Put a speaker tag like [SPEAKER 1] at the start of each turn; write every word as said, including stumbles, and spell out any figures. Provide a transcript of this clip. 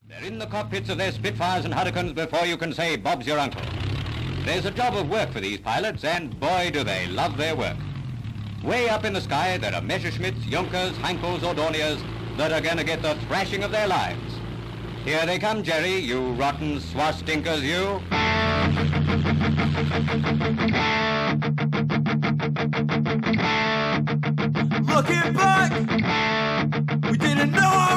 [SPEAKER 1] They're in the cockpits of their Spitfires and Hurricanes before you can say Bob's your uncle. There's a job of work for these pilots, and boy do they love their work. Way up in the sky, there are Messerschmitts, Junkers, Heinkels, or Dorniers that are going to get the thrashing of their lives. Here they come, Jerry, you rotten swastinkers, you.
[SPEAKER 2] Looking back, we didn't know